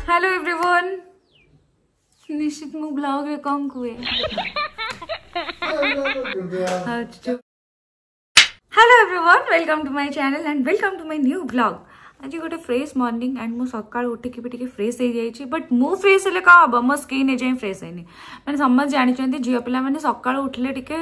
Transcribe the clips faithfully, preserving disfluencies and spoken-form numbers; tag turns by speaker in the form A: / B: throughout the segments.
A: Hello everyone, निश्चित मु blog रे कम कुए। Hello everyone, welcome to my channel and welcome to my new blog. आज गोटे फ्रेश मॉर्निंग एंड मु सकाळ उठिकी भी फ्रेश हो जाइए, बट मु फ्रेश हेले का हम मो स्किन एजाए फ्रेश है मैंने समझ जानते झील पिला मैंने सकाळ उठिले टिके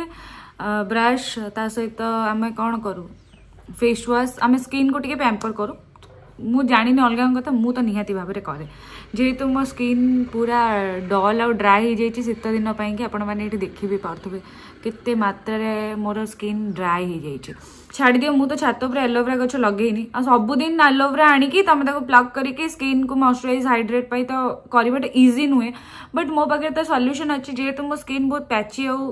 A: ब्रश ता सहित आम कौन करूँ फेस वाश आम स्किन को टिके पैम्पर करूँ। मु जानी अलग कथा मु तो निहाती भाव में करे जेहेतु मो स्किन पूरा डल आउ ड्राई हो जाइए शीत दिन कि आपण मैंने देखी भी पार्थ्वे केते मात्रा रे मोर स्किन ड्राई हो जाइए। छाड़ी दियो मु तो छात पर एलोवेरा गछ लगेनी आ सबुदिन एलोवेरा आनिकी तमे ताको प्लग करके स्किन को मॉइस्चराइज हाइड्रेट पाई तो करवाटा इजी नुहे, बट मो पाखे तो सॉल्यूशन अच्छी जेहेतु मो स्किन बहुत पैची और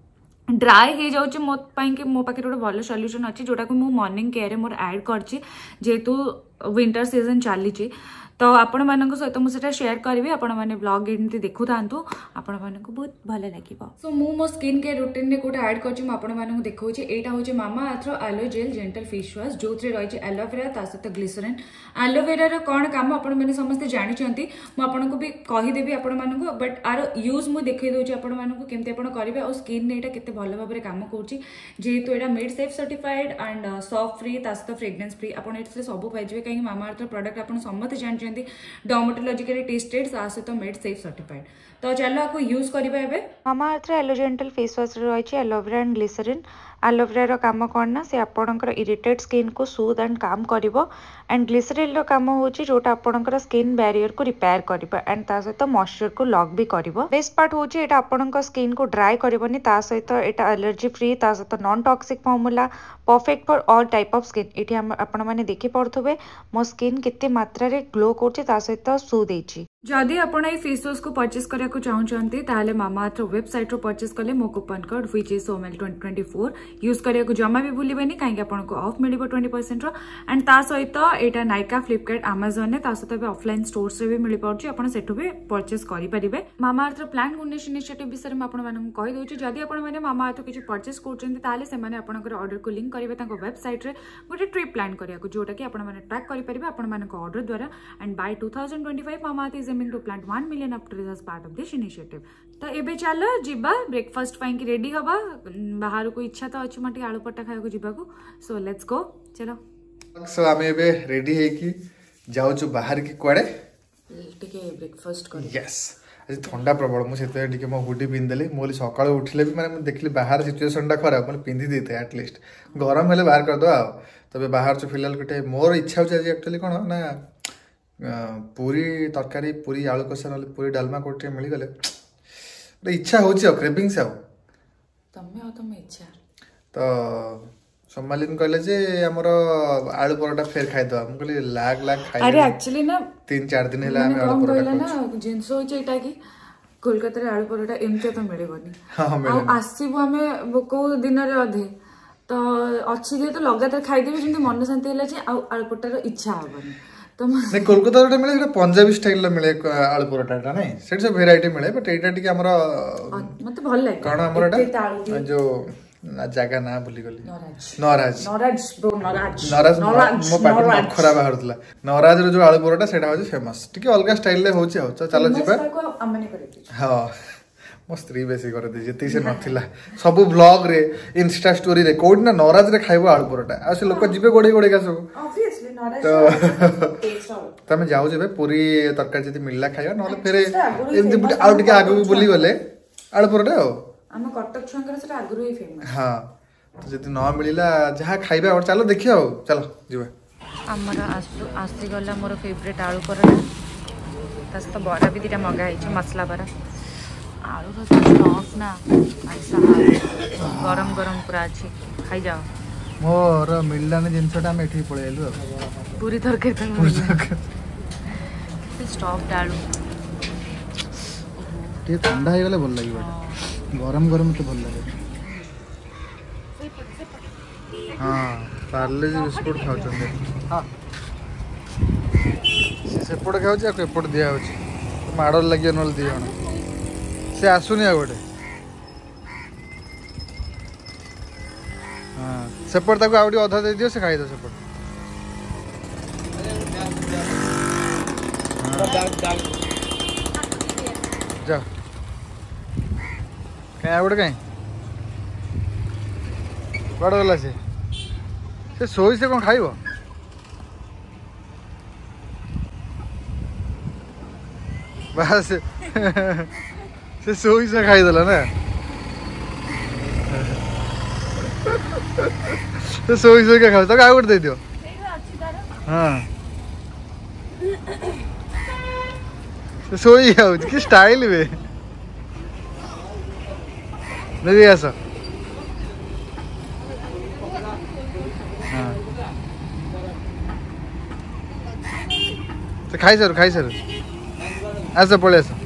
A: ड्राई हो जाऊँ मो कि मो पाखे गोटे भल सॉल्यूशन अच्छी जोटा को मु मॉर्निंग केयर मोर ऐड करछि जेहेतु विंटर सीजन चली तो आपण मान सहित मुझे शेयर करी आपण मैंने ब्लॉग एमती देखु था आपण मानक बहुत भल लगे। सो मु मो स्किन केयर रूटीन में कोटा ऐड करछि आपण मानक देखौछि एटा होछि Mamaearth aloe gel gentle face wash जो रही एलोवेरा ता सहित ग्लिसरीन। एलोवेरा रो कोन काम आपण माने समस्त जानि छथि मु आपण को भी कहि देबी आपण मानक, बट आरो यूज मु देखै दोछि आपण मानक केमते आपण करिवे और स्किन ने एटा केते भल भाबरे काम करछि जेहेतु एटा made safe certified and soft free ता सहित फ्रेग्रेंस फ्री। आपण एटा सब पाइ जेबे काई मामा अर्थर प्रोडक्ट आपण समस्त जानि डर्मेटोलॉजिकली टेस्टेड सहित मेड सेफ सर्टिफाइड। तो चलो आपको यूज करिबा एबे
B: Mamaearth aloe gentle face wash रही एलोवेरा एंड ग्लिसरीन। एलोवेरा काम कौन ना से आपणकर इरिटेट स्किन को सूद एंड काम करिवो एंड ग्लिसरीन काम होची जोटा आपणकर स्किन बैरियर को रिपेयर करिवो एंड ता सहित मॉइस्चर को लॉक भी करिवो। बेस्ट पार्ट होची एटा आपणकर स्किन को ड्राई करिवोनी ता सहित एटा एलर्जी फ्री ता सहित non toxic formula perfect for all type of skin. एठी आपण माने देखि पड़थुबे मो स्किन केते मात्रा रे ग्लो करछि ता सहित सू देछि।
A: जदि आपण ए फेस वाश को परचेस करिया को चाहउछंती ताले मामा अर्थ वेबसाइट रो परचेस कले मो कूपन कोड व्हिच इज सोमेल ट्वेंटी ट्वेंटी फोर यूज करिया को जमा भी भूलिबेनी काहे आपण को ऑफ मिलिबो ट्वेंटी परसेंट रो एंड ता सहित एटा नाइका फ्लिपकार्ट अमेज़न ने ता सहित भी ऑफलाइन स्टोर्स रे भी मिलि पड़छि आपण सेठो भी परचेस करि परिबे। Mamaearth plant goodness initiative विषय में आपण मानन कहि दोछि जदि आपण माने मामा अर्थ किछि परचेस करछंती ताले से माने आपनकर ऑर्डर को लिंक करिवे ताको वेबसाइट रे गोटे ट्रिप प्लान करिया को जोटा कि आपण माने ट्रैक करि परिबे आपण मानक ऑर्डर द्वारा and by two thousand twenty five Mamaearth is aiming to plant one million after as part of this initiative. तो एबे चलो जिबा ब्रेकफास्ट पाई कि रेडी हबा बाहर को इच्छा तो अछि मटी आलू पट्टा खाय को जिबा को। सो लेट्स गो चलो।
C: सो आमे एबे रेडी है कि जाउ छु बाहर की कोड़े
A: टिके ब्रेकफास्ट कर।
C: यस आज ठंडा प्रबल मु सेते टिके मो हुडी पिन देली मोली सकाळ उठले भी माने देखली बाहर सिचुएशन टा खराब माने पिंदी देते एटलीस्ट गरम हेले बाहर कर दो आ तबे बाहर छु फिलहाल गोटे मोर इच्छा हो जे एक्चुअली कोन ना पूरी तरकारी पूरी आलू कषा ना पूरी डालमा कोटे मिल गले इच्छा हो क्रेविंग्स आ
A: तमे आ तमे इच्छा
C: तो सम्मालिन कहले जे हमर आलू परोटा फेर खाइ दो हम कहले लाग लाग खाइ।
A: अरे एक्चुअली ना
C: तीन चार दिन हेला हम आलू परोटा
A: ना जिंस हो जेटा कि कोलकाता रे आलू परोटा एमते तो मिलेबनी
C: हां
A: आ आसीबो हमें को दिन रे अधे तो अच्छी जे तो लगातार खाइ देबे जिंदे मन शांति होला जे आलू परोटा रो इच्छा हबनी। तो
C: नहीं कोलकाता रे मिले पंजाबी स्टाइल रे मिले आलू परोटा नहीं सेट सब वेराइटी मिले बट एटा टिके हमर
A: मते भल लागे
C: कोन हमर एटा जो ना जगह ना भूली गली नराज
A: नराज ब्रो नराज
C: नराज मो पाट खराब बाहरतला नराज रो जो आलू परोटा सेटा हो फेमस टिके अलगा स्टाइल रे होची हो चलो जिबा
A: हमने करे
C: हां मो स्त्री बेसी कर दे जति से नथिला सब ब्लॉग रे इंस्टा स्टोरी रे कोड ना नराज रे खाइबो आलू परोटा आ से लोक जिबे गोडे गोडे का सब
A: ऑब्वियसली नराज टेस्ट हो
C: तमे जाऊ जेबे पूरी तरकारी जति मिलला खाइबा नले फेरे एमति आउ टिके आगु बुली गले आलू परोटा हो
A: हम कटक छंगर से आगु ही फेमस।
C: हां तो जति न मिलिला जहा खाइबा और चलो देखियो चलो जिबा
B: हमर आसु आसी गला मोर फेवरेट आलू परोटा तस तो बरा भी दिटा मगा हिच मसला बरा आलू रो स्टॉक ना ऐसा गरम गरम पूरा अछि खाइ जाओ
C: मोर मिलला ने जिनसटा हम एठी पळेलु
B: पूरी तरकारी पूरी तरकारी स्टॉक डालू
C: टे ठंडा हे गले भल लागिबा गरम गरम तो भल लागे। हां पार्ले जी बिस्कुट खाउ चंदे हां से सेपट खाउ जा एपट दिया होची माडल लागि नल दियो ना से आसुनी आ गोटे हां सेपट ताको आउडी अधा दे दियो से खाइ दो सेपट। जा कहीं गोटे कहीं कड़े गला सी से शोई से कौन खाइब बस से शोई से खाईदेला ना से शोई शोई क्या खाओ तो क्या गोटे दे दियो हाँ से शोई खाऊ कि स्टाइल वे नहीं आस हाँ तो खाई सर खाई सर आस पड़े आस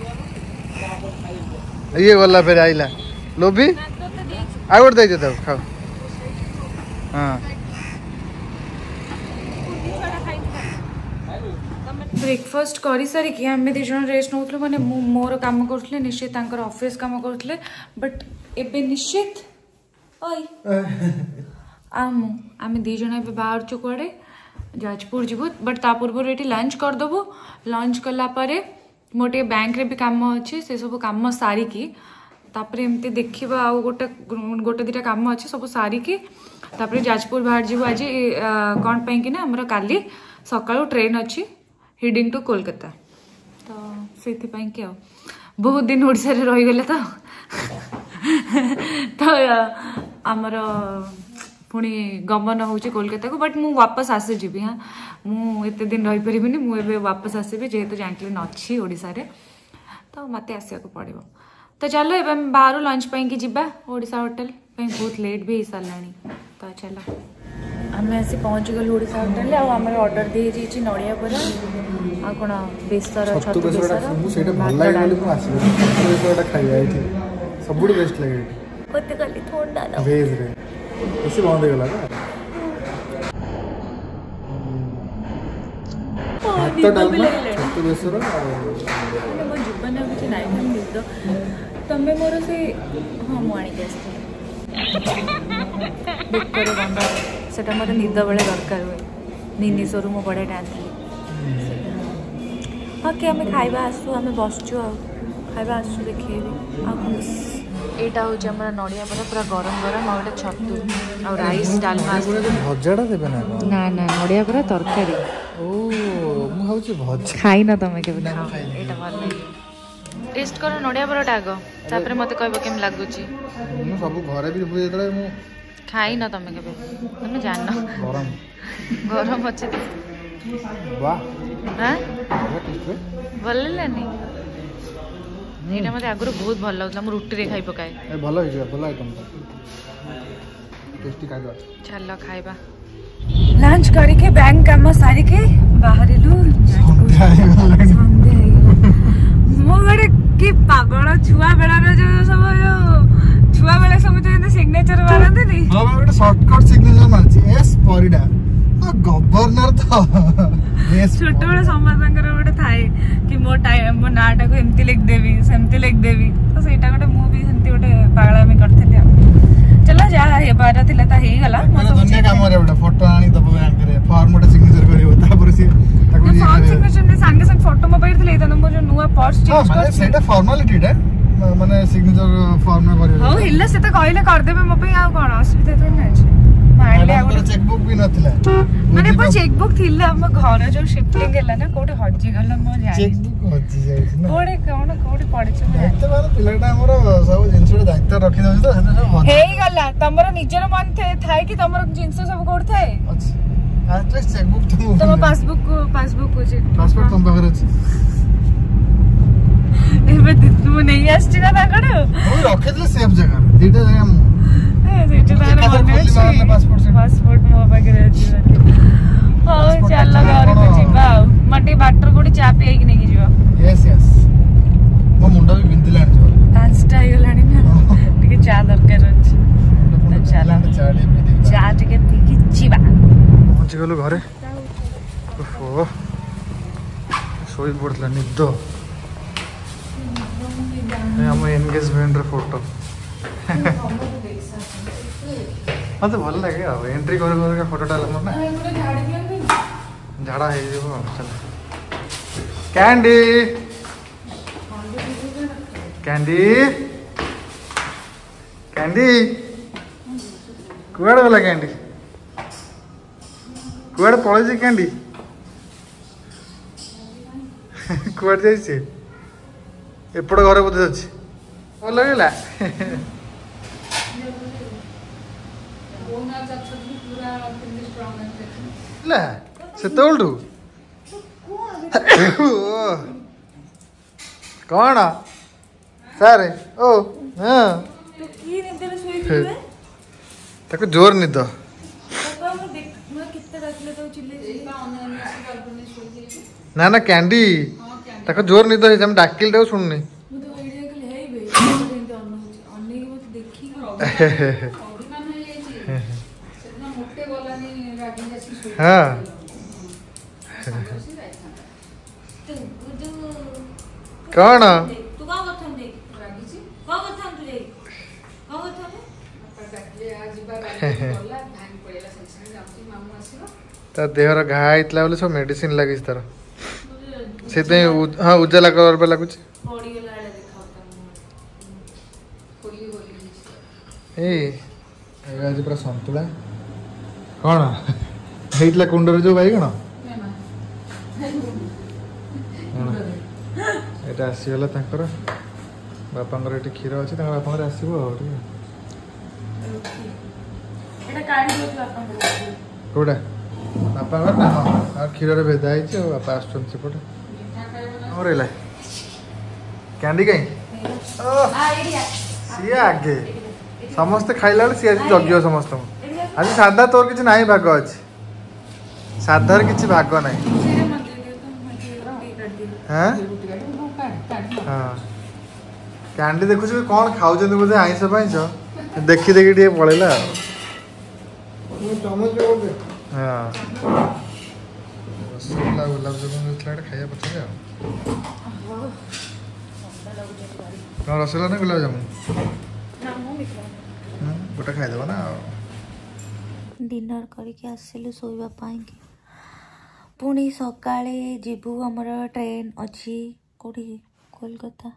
C: ये गला फिर आइला लोभी आउ गोटे दे दे खाओ हाँ
A: ब्रेकफास्ट कर सारिकी आम दी जन रेस्ट नौ मैंने मोर काम करुले निश्चित ऑफिस काम करुले बट एबे निश्चित आम आम दी जन ए बाहर चु कड़े जाजपुर जीवु बट ता पूर्व ये लंच करदेबू लंच कलापर मोर टे बैंक रे भी काम अच्छे से सब कम सारिकी तापर एमती देखा आउ गोटे गोटे दुटा कम अच्छे सब सारिकी तापर जाजपुर बाहर जीवु आज कौन पाई कि ना हमर काली सकाळु ट्रेन अच्छी हिडिंग टू कोलकाता तो से कि बहुत दिन ओडिशा रे रही गले तो तो आमर पुणी गमन होची कोलकाता को बट मु वापस आसी जीवी हाँ मु एते दिन रही परिबिनी मु एबे वापस आसीबी जेहेतु जैंकलिन अच्छी ओडिशा रे तो मते आसिया को पड़िबो तो चलो एबे बाहर लंच पाई कि जिबा ओडिशा होटल पे बहुत लेट भी सालानी तो चलो आम आसी पहुँच गलु ओडिशा होटल आ हमर ऑर्डर दे जी नड़िया बरा आ कोन बेसर छतु बेसर
C: मु सेटा भल लागे बोली मु आसी छतु बेसरटा खाई आई थी सबुड बेस्ट लागे
A: ओते गली ठंडा ना
C: भेज रे ऐसे बंद गला ना हाथ डालमा छतु बेसर
A: मो जीवन में कुछ नाइ मन निद तमे मोर से हां मु आनी के बेकर बंद सेटा मोर निद बेले दरकार हुए मिनी शोरूम बड़े डांस हाँ कि आम खाइबा आसु आम बसचु आ खाइबा आसु देखेबी आ एटा हो हमरा नड़िया बरा पूरा गरम गरम आ गोटे छतु आ राइस डालमा
C: भजाटा देबे ना
A: ना ना नड़िया बरा तरकारी
C: ओ मु हाउची भज
A: खाई ना तमे के खाओ एटा भल टेस्ट करो नड़िया बराटा आगो तापर मते कहबो केम लागुची
C: मु सब घरे भी हुए जेतले मु
A: खाई ना तमे के तमे जान
C: गरम
A: गरम अच्छे
C: वाह
A: हां
C: बहुत टेस्ट
A: भल लेनी एटा मते आगुर बहुत भल लागला मु रोटी रे खाई पकाए
C: ए भल होई भल आइटम टेस्टी खाइबा
A: चलो खाइबा लंच करी के बैंक काम सारी के बाहर लु संध्या मो बड़े की पागल छुआ बेलार जो सब छुआ बेला सब जो सिग्नेचर मारते नहीं
C: हां मैं गोटे शॉर्टकट सिग्नेचर मारछि एस परिडा तो गवर्नर तो एस
A: छोट बेला समाजंकर गोटे थाए कि मो टाइम मो नाटा को एमती लिख देवी सेमती लिख देवी तो सेटा गोटे मु भी सेमती गोटे पागलामी करथि चलो जा हे बारा थिला ता हे गला
C: मो तो दुनिया काम रे गोटे फोटो आनी दबो बैंक रे फॉर्म गोटे सिग्नेचर करियो तापर से ताको
A: फॉर्म सिग्नेचर ने संगे संग फोटो मोबाइल थिले त मो जो नुवा पर्स चेंज कर
C: सेटा फॉर्मालिटी रे माने सिग्नेचर फॉर्म में करियो
A: हो हिल्ला से त कहले कर देबे मो पे आ कोन असुविधा तो नै छै मारले आ
C: चेकबुक भी नथिला
A: माने पर चेकबुक थिला हम घर जो शिफ्टिंग गेला ना कोटे हज्जी गला मो जानि
C: चेकबुक हज्जी जाय ना
A: कोडे कोन कोडे पड़े छै
C: दायित्व वाला पिलाटा हमरो सब जिंसुडे दायित्व रखि दउ तो हेते सब
A: हे गला तमरो निजर मन थे थाय कि तमरो जिंस सब कोड थाय
C: अच्छा एटलीस्ट चेकबुक तो
A: तम पासबुक पासबुक को चेक
C: पासपोर्ट तुम पाखर अछि
A: एबे तू नहीं आछी ना ताकड़
C: ओ रखिदले सेफ जगह दीटा जगह
A: ए सेटा तार मन अछि
C: पासपोर्ट
A: पासपोर्ट मो पाखर अछि हो चल घर को जिबा मटे बाटर कोडी चा पिए कि नहीं जिबा
C: यस यस मो मुंडा भी बिंदिला आछो
A: डांस टाइल लानी ना टिके चा दरकार अछि तो चला
C: चा रे भी दे
A: चा टिके पीकी जिबा
C: पहुंच गेलु घरे ओहो सोई पड़तला निद हम एंगेजमेंट रे फोटो मत भल लगे आ एंट्री कर कर फोटो डाल हमर ना झाड़ा है जो चल कैंडी कैंडी कैंडी कुआड़े गला कैंडी कुआड़े पड़े कैंडी कुआड़े जाइए एपट घर बोधे अच्छे भल लगे से कौन सारे ओ हाँ ताको जोर निद ना ना कैंडी ताको जोर निद हम डाकिल दे सुननी हाँ कौन ता देहर घा होता बोले सब मेडिसिन लगी तार से हाँ उजाला कलर पे लगुच आज पूरा संतुला कौन होता कुंडर जो बैगण यहाँ आसीगला बापा ये क्षीर अच्छे बापा आसो कौटा बापा ना हाँ क्षीर भेदा है बापा आसपटे रहा कैंडी कहीं सी आगे समस्ते खाइला सी आज जगियो समस्त आज साधा तोर किसी ना भाग अच्छे साधार किसी भाग ना हाँ हाँ कैंडी देखुच कौन खाऊ बोधे आईस फैस देखी देखी टे पड़ेगा हाँ रसगोल्ला गुलाब जामुन खाया पड़े रसगोल्ला ना गुलाब जामुन गोटे खाईदेव ना
B: डिनर करके आसिलु शोइबा पाई पुणी सकाळे जीवु हमर ट्रेन अच्छी कोठी कोलकाता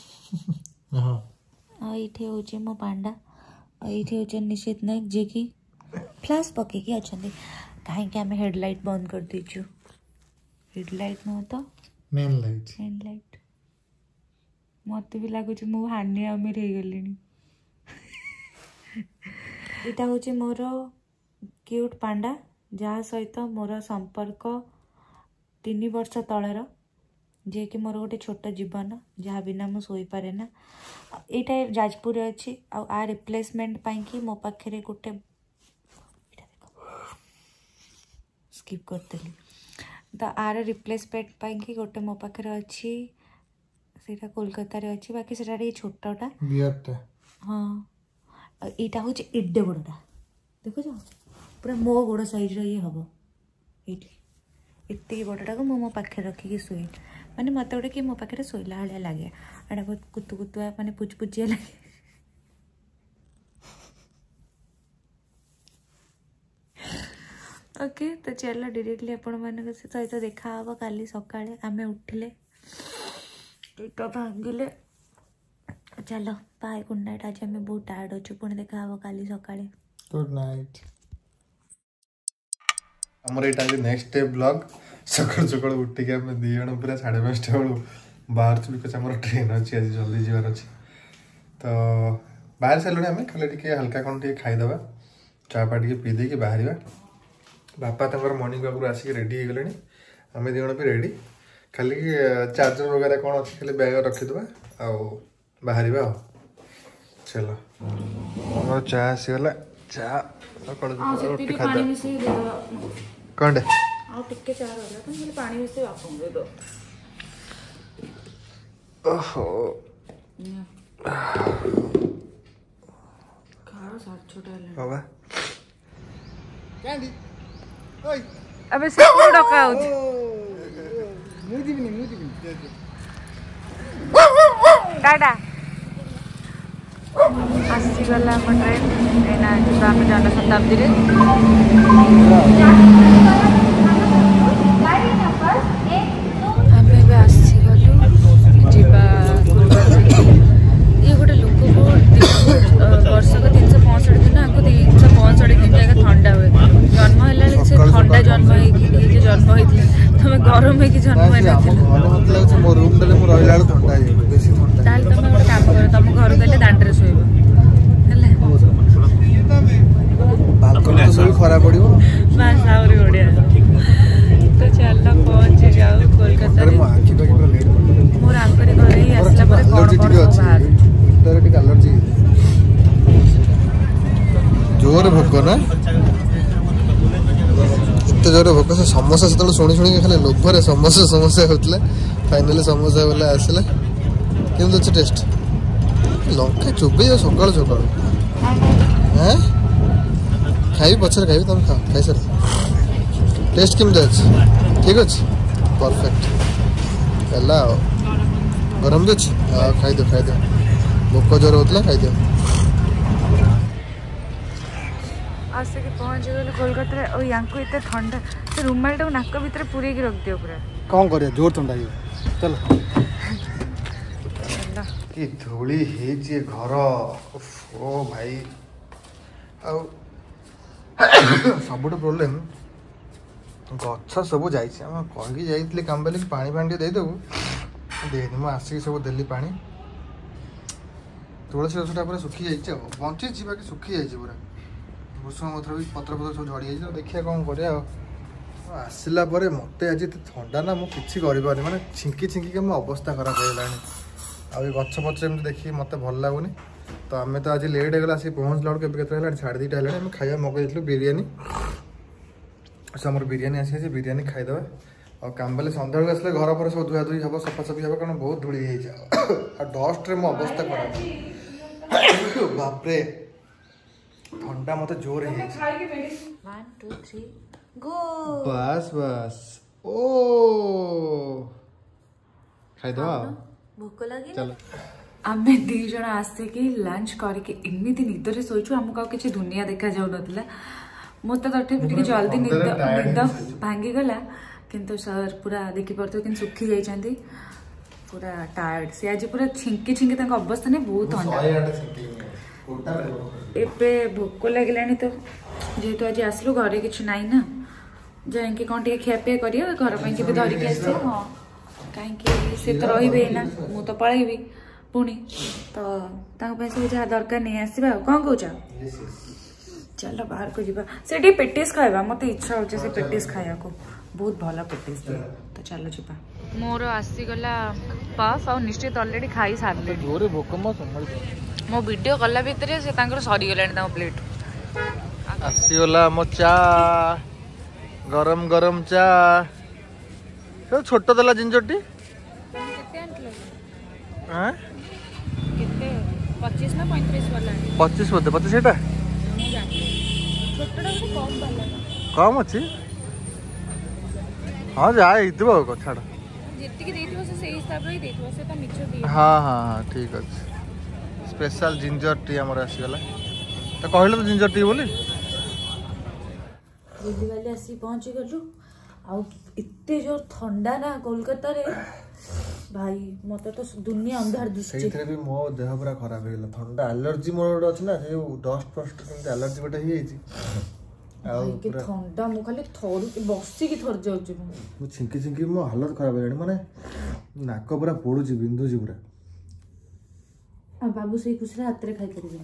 B: हाँ ये हूँ मो पांडा ये हूँ निश्चित नायक जे कि फ्लाश पकईकि अच्छा कहीं आम हेडलाइट बंद कर दीचु हेडलाइट नुह तो
C: मेन लाइट
B: मेन लाइट मत भी लगुच मु हानि अमीर हो गली यहाँ हूँ मोर क्यूट पांडा जहाँ सहित मोर संपर्क तीन वर्ष तलर जे कि मोर गोटे छोट जीवन जहाँ बिना मु सोई पारे ना यहाँ जाजपुर अच्छी आ रिप्लेसमेंट पाई मो पाखे गोटे स्किप करदेली तो आर रिप्लेसमेंट पाई गोटे मो पाखे अच्छी से कोलकाता रे अच्छी बाकी से छोटा हाँ यहाँ हूँ एडे बड़ा देखुच पूरा मो गोड़ साइज ये हम ये एत बड़टा को मो पाखे रखिकी शुए माने मत गोटे कि मो पाखे शोला भाया लगे एटा बहुत कुतु कुतुआ माने पुचपुचिया लगे ओके तो चलो डायरेक्टली आपण मान सहित देखा हम काली सकाळे आमे उठिले पेट भांगिले चलो बाय गुड नाइट आज आम बहुत टायर्ड अच्छु पुणी देखा हम काली सकाळे
C: गुड नाइट हमर एटा नेक्स्ट डे ब्लॉग सकाल सकाल उठिक आम दी जन पूरा साढ़े पाँचटा बेलू बाहर बिकज आम ट्रेन अच्छी आज जल्दी जीवार अच्छे तो बाहर सारे आम खाली टे हल्का कौन टे खाईदे चापा टे पी दे बाहर बापा तक मॉर्निंग वॉक आसिक रेडी हो गले आम दी जन भी रेडी खाली चार्जर वगैरह कौन अच्छे खाली बैग रखीदे आउ बाहर आ चलो मोर चा आसीगला चा कौन ओहो बाबा कैंडी ओय
A: अबे से पूरा डका हो
C: मु दिबिनी मु दिबिनी
A: टाटा आसीगला हम ट्रेन एना जिबा हम जनशताब्दी रे आमे जन्म होइथिले तमे गरम में कि जन्म होइना
C: मत लागछ मो रूम दले मो रहिला ठंडा है बेसी ठंडा
A: ताल तमे एक काम करो तुम घर गले दांडरे सोइबो हेले
C: बालकनी तो सब खरा पड़िबो
A: बस आउरी ओडिया तो चलना पहुंच जाओ कोलकाता रे
C: आखि को लेट पड़ो
A: मोर आंकरे घरे ही आसला पर कोन कोन बाहर
C: इंटर टिक एलर्जी जोर भोक ना एते जोर भोक से समोसा से शुणी शुणी खाली लोभरे समोसा समोसा होतले फाइनली समोसा वाला आसला केम तो टेस्ट लंका चुबे सकाळ सकाळ हैं खाई पछर खाई तुम खा खाई सर टेस्ट केम अछि ठीक अछि परफेक्ट हला गरम दे हां खाई दो खाई दो भोक जोर होतला खाई दो
A: आसे के पहुंच गए कोलकाता रे ओ यांको इते ठंडा से रूमाल टा नाक भीतर पूरे की रख दियो पूरा
C: कौन करे जोर ठंडा ही चल कि धूली हे जे घर ओ भाई आ सबुठ प्रोब्लेम गछ सब जाई कही जाइए काम बेले पानी पानी देदेबू देनी मुझे आसिक सब देली पानी तुलसी गछटा पूरा सुखी जाइए बंची बाकी सुखी जाइए पूरा भूषण पत्र भी पत्र पत्र सब झड़ी जाइए देखिए कौन करा आसला मत आज थंडा ना मुझे कर माने छिंकी छिंकी के मो अवस्था खराब हो गलानी आ गछ पत्र एमती देखिए मत भल लगुनि तो आम तो आज लेट होगा आस पहुँचला बेलू के साढ़े दुईटा है आम खाया मगेलु बिरियानी आमर बिरियानी आसी बिरियानी खाईदे और काम बेले सन्ध्या बेलू आसले घर पर सब धुआ धुई हम सफासफी हम कारण बहुत धूली हो डस्ट रे मो अवस्था खराब बापरे ठंडा मत जोर है बस बस ओ खाईदे
A: भोक लगे चलो आमे दी जण आसिकी लंच करके एमती निदरे शोचु आमको किसी दुनिया देखा जाऊ नथिला मत तटे टिके जल्दी निद निद भांगी गला किंतु सर पूरा देखि परतो किन सुखी जाई छंती पूरा टायर्ड से आज पूरा छिंकी छिंकी तक अवस्था ने बहुत ठंडा एबे भोक लागलानी तो जेहेतु आज आसलु घरे किछ नाइ ना जाइके कौन टे खिया पिया करियो घर पे के धरिक आसे हां काहे कि से तो रहिबे ना मु तो पळेबी पुणी तो सब जहाँ दरकार नहीं आसवा कौन कौच चलो बाहर को जीवा से पेटिस खाइबा मत इच्छा हो से पेटिस खाया को बहुत भला पेटिस दिए तो चलो जीवा मोर आसीगला पफ आ निश्चित ऑलरेडी खाई सारे जोरे भोक मो वीडियो कला भितर से सरी गला प्लेट
C: आसीगला मो चा गरम गरम चा छोट देला जिंजटी हाँ
A: पच्चीस ना पैंतीस वाला
C: पच्चीस बोलते पच्चीस एटा कम अच्छी हाँ जा छाड़ हाँ हाँ हाँ ठीक अच्छे स्पेशल जिंजर टी आमर आसीगला तो कहल तो जिंजर टी बोली
A: दिल्ली वाले आसी पहुंची गलु आते जोर ठंडा ना कोलकाता रे भाई मत तो दुनिया अंधार दिसछि
C: भी मो देह पूरा खराब हो गला ठंडा एलर्जी मोर अछि ना जे डस्ट फस्ट एलर्जी बटा ही छि आ
A: के ठंडा मु खाली थोरू बसी की थर जाउ छि
C: मु छिंकी छिंकी मो हालत खराब हो माने नाक पूरा पोडु छि बिंदु छि पूरा
A: आ बाबू से खुश रे हाथ रे खाई करी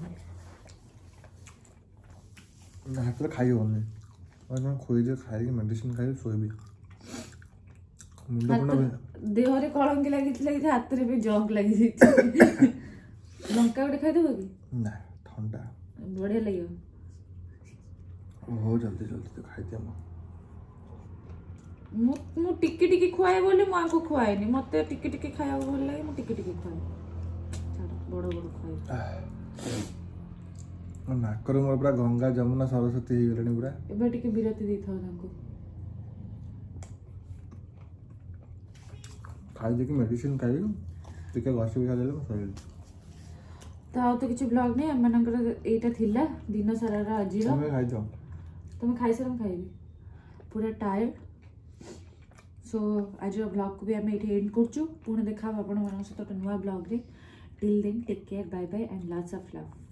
C: ना हाथ रे खाई होने और मैं खोई जे खाई मेडिसिन खाई सोइबी
A: देह रे कलंक लगी हाथ रे भी जंक लगी लंका गोटे खाई देबो कि
C: ना ठंडा
A: बढ़िया लगे
C: हो जल्दी जल्दी तो खाई दे
A: मु मु टिके टिके खुआए बोले मु आको खुआए नि मते टिके टिके खाया भल लागे मु टिके टिके खुआए बड़ बड़ खुआए
C: नाक रे मोर पूरा गंगा जमुना सरस्वती हो गलेनी पूरा
A: एबे टिके विरति दै थाओ तांको
C: खाई देखी मेडिसिन खाई टिके घसी भी खाले सही
A: तो आउ तो किछि ब्लॉग नहीं हमनकर एटा थिला दिन सारा रा आज रो
C: तुम खाई जाओ
A: तुम खाई सर हम खाइबी पूरा टायर्ड सो आज ब्लॉग को भी हम एठी एंड करछु पुणे देखा आपण मन सहित नुवा ब्लॉग रे till then take care bye bye and lots of love.